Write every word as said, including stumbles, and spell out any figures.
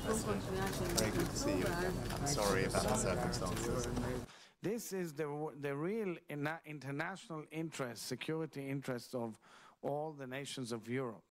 President. Very good to see you again. I'm sorry about the circumstances. This is the, the real international interest, security interest of all the nations of Europe.